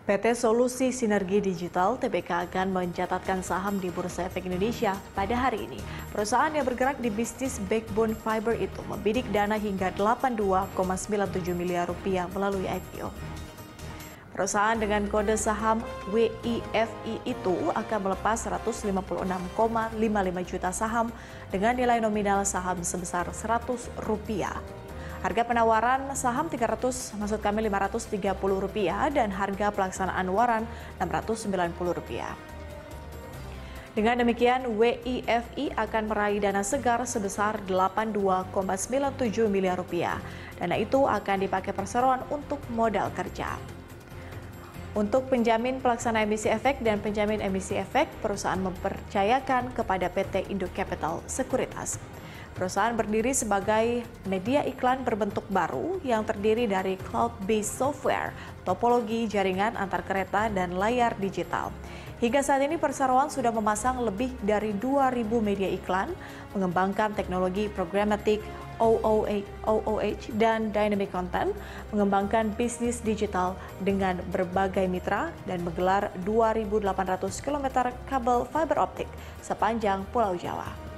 PT Solusi Sinergi Digital (TBK) akan mencatatkan saham di Bursa Efek Indonesia pada hari ini. Perusahaan yang bergerak di bisnis backbone fiber itu membidik dana hingga 82,97 miliar rupiah melalui IPO. Perusahaan dengan kode saham WIFI itu akan melepas 156,55 juta saham dengan nilai nominal saham sebesar Rp100. Harga penawaran saham $530 dan harga pelaksanaan waran Rp690. Dengan demikian, WIFI akan meraih dana segar sebesar Rp82,97 miliar. Dana itu akan dipakai perseroan untuk modal kerja. Untuk penjamin pelaksana emisi efek dan penjamin emisi efek, perusahaan mempercayakan kepada PT Indo Capital Sekuritas. Perusahaan berdiri sebagai media iklan berbentuk baru yang terdiri dari cloud-based software, topologi jaringan antar kereta, dan layar digital. Hingga saat ini perseroan sudah memasang lebih dari 2.000 media iklan, mengembangkan teknologi programmatic, OOH, dan dynamic content, mengembangkan bisnis digital dengan berbagai mitra, dan menggelar 2.800 km kabel fiber optik sepanjang Pulau Jawa.